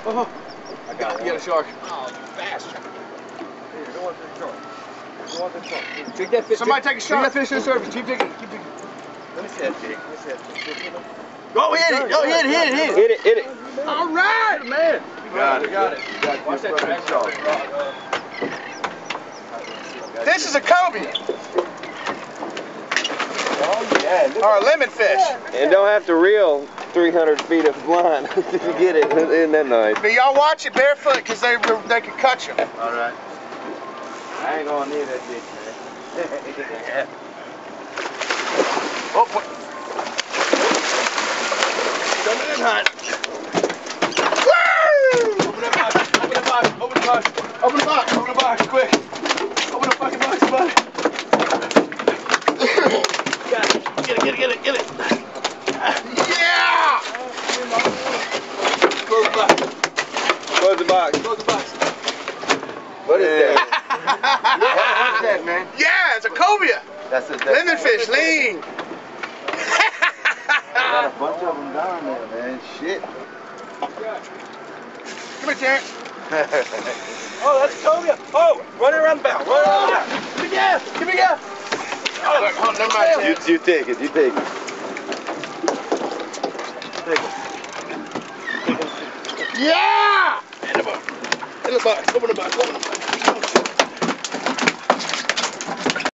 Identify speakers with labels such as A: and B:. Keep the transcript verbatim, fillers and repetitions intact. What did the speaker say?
A: Oh, I got it. You got a shark.
B: Oh, you bastard.
A: Here, go on to the shark. Go on to the shark. Take that fish. Somebody take a shark. Take that fish to the surface. Keep digging. Keep digging. Let me see that fish. Let me see that fish. Oh, hit it. Oh, hit it, hit it, hit it.
C: Hit it, hit it.
A: All right, man. You got it. Got it. Watch that track. This is a cobia. Oh, yeah. Or a lemon fish.
C: And don't have to reel three hundred feet of line to get it. Isn't that nice?
A: But y'all watch it barefoot because they, they can cut you.
B: All right. I ain't going near that bitch, man.
A: Oh, boy. Coming in hot. Woo! Open the box, open the box, open the box, open the box, open the box, quick. Open the fucking box, buddy. Got it. Get it, get it, get it, get it. Yeah! Close the box.
C: Close the box.
A: Close the box.
C: What is that?
B: What's that, man?
A: Yeah, it's a cobia.
B: That's it.
A: Lemon fish, lean.
B: Got a bunch of them down there, man. Shit.
A: Come here, Terrence. Oh, that's a cobia. Oh, running around the bow. Run around the bow. Give me gas. Give me gas. Oh, look, hold on, never mind.
C: You, you take it, you take it.
B: Take it.
A: Yeah! In the box. In the box. Open the box. Open the box.